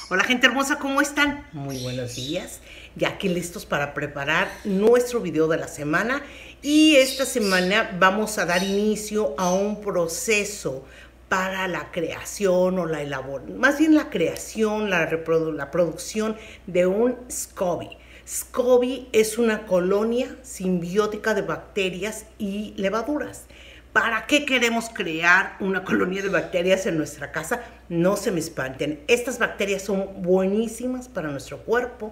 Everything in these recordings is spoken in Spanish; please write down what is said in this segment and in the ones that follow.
Hola gente hermosa, ¿cómo están? Muy buenos días, ya aquí listos para preparar nuestro video de la semana. Y esta semana vamos a dar inicio a un proceso para la creación o la elaboración, más bien la creación, la producción de un SCOBY. SCOBY es una colonia simbiótica de bacterias y levaduras. ¿Para qué queremos crear una colonia de bacterias en nuestra casa? No se me espanten. Estas bacterias son buenísimas para nuestro cuerpo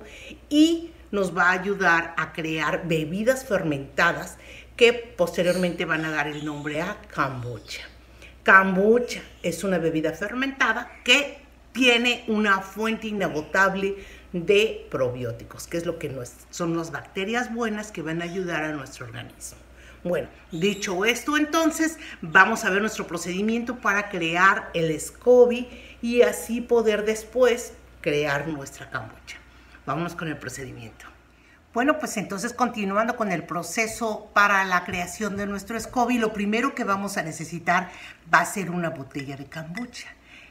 y nos va a ayudar a crear bebidas fermentadas que posteriormente van a dar el nombre a kombucha. Kombucha es una bebida fermentada que tiene una fuente inagotable de probióticos, que es lo que son las bacterias buenas que van a ayudar a nuestro organismo. Bueno, dicho esto, entonces vamos a ver nuestro procedimiento para crear el SCOBY y así poder después crear nuestra kombucha. Vámonos con el procedimiento. Bueno, pues entonces continuando con el proceso para la creación de nuestro SCOBY, lo primero que vamos a necesitar va a ser una botella de kombucha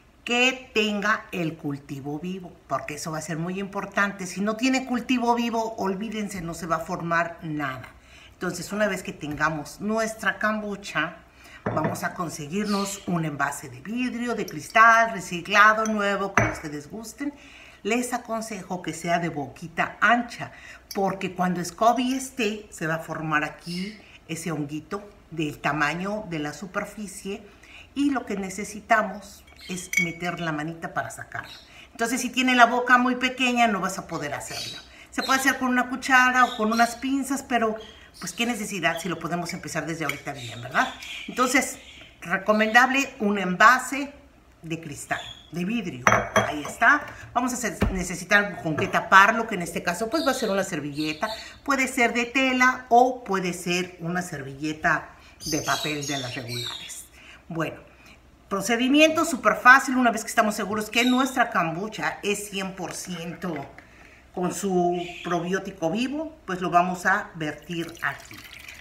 que tenga el cultivo vivo, porque eso va a ser muy importante. Si no tiene cultivo vivo, olvídense, no se va a formar nada. Entonces, una vez que tengamos nuestra kombucha, vamos a conseguirnos un envase de vidrio, de cristal, reciclado, nuevo, como ustedes gusten. Les aconsejo que sea de boquita ancha, porque cuando SCOBY esté, se va a formar aquí ese honguito del tamaño de la superficie y lo que necesitamos es meter la manita para sacarlo. Entonces, si tiene la boca muy pequeña, no vas a poder hacerlo. Se puede hacer con una cuchara o con unas pinzas, pero pues qué necesidad si lo podemos empezar desde ahorita bien, ¿verdad? Entonces, recomendable un envase de cristal, de vidrio. Ahí está. Vamos a necesitar algo con que taparlo, que en este caso pues va a ser una servilleta. Puede ser de tela o puede ser una servilleta de papel de las regulares. Bueno, procedimiento súper fácil. Una vez que estamos seguros que nuestra kombucha es 100% con su probiótico vivo, pues lo vamos a vertir aquí.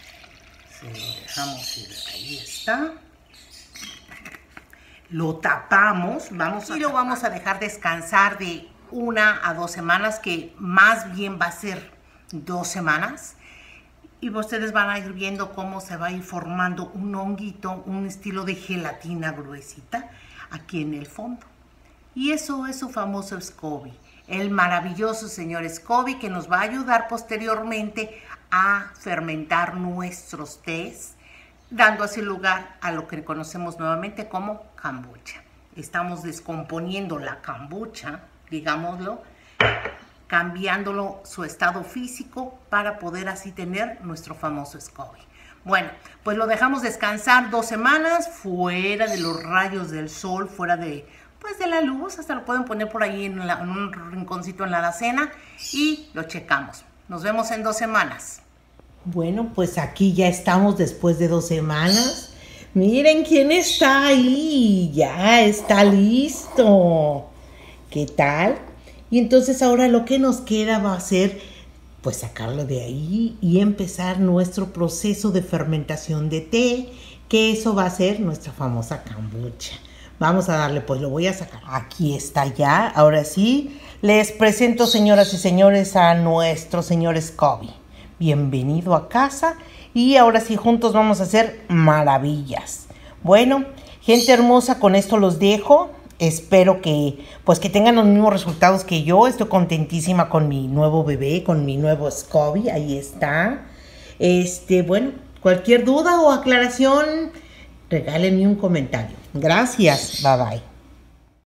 Se lo dejamos ir, ahí está. Lo tapamos, vamos a dejar descansar de 1 a 2 semanas, que más bien va a ser 2 semanas. Y ustedes van a ir viendo cómo se va a ir formando un honguito, un estilo de gelatina gruesita aquí en el fondo. Y eso es su famoso SCOBY. El maravilloso señor SCOBY, que nos va a ayudar posteriormente a fermentar nuestros tés, dando así lugar a lo que conocemos nuevamente como kombucha. Estamos descomponiendo la kombucha, digámoslo, cambiándolo su estado físico para poder así tener nuestro famoso SCOBY. Bueno, pues lo dejamos descansar 2 semanas fuera de los rayos del sol, fuera de la luz. Hasta lo pueden poner por ahí en un rinconcito en la alacena y lo checamos. Nos vemos en 2 semanas. Bueno, pues aquí ya estamos después de 2 semanas. Miren quién está ahí. Ya está listo. ¿Qué tal? Y entonces ahora lo que nos queda va a ser pues sacarlo de ahí y empezar nuestro proceso de fermentación de té, que eso va a ser nuestra famosa kombucha. Vamos a darle, pues lo voy a sacar. Aquí está ya. Ahora sí, les presento, señoras y señores, a nuestro señor SCOBY. Bienvenido a casa. Y ahora sí, juntos vamos a hacer maravillas. Bueno, gente hermosa, con esto los dejo. Espero que tengan los mismos resultados que yo. Estoy contentísima con mi nuevo bebé, con mi nuevo SCOBY. Ahí está. Bueno, cualquier duda o aclaración, regálenme un comentario. Gracias. Bye bye.